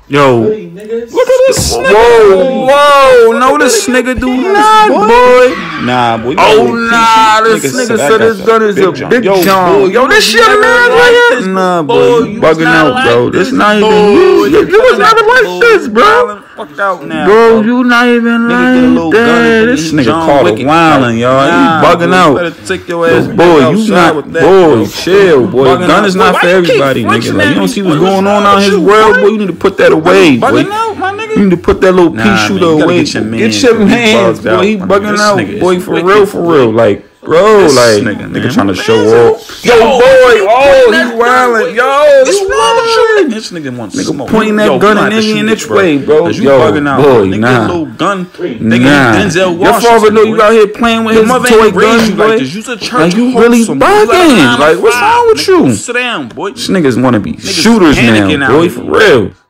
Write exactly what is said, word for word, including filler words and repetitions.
Yo, look at this nigga. Whoa, whoa, no, this nigga do not, boy. Nah, boy. Oh, nah, this nigga said this gun is a big John. Yo, this shit man right here. Nah, boy, you bugging out, bro. This not even you. You was never like this, bro. Fuck out now, bro. You not even like that. This nigga called a wildin', y'all. You bugging out. Better take your ass. Boy, you not. Boy, chill, boy. The gun is not for everybody, nigga. Like, you don't see what's going on out in his world, boy. You need to put that away, boy. You need to put that little pea nah, shooter man, away. Get your, man, get your man's, boy. He bugging out, boy. For real, for real. Like, bro, this like, nigga, nigga trying to show off. Yo, boy, oh, he wildin'. Yo, he wildin'. This nigga wants nigga smoke. pointing that yo, gun in any in which way, bro. You yo, bugging out, boy, nigga. Nah. Little gun. Nah. Denzel Your father know you out here playing with his toy guns, boy. Like this. A church like you really bugging. Like, what's wrong with you? Sit down, boy. These niggas want to be shooters now, boy. For real.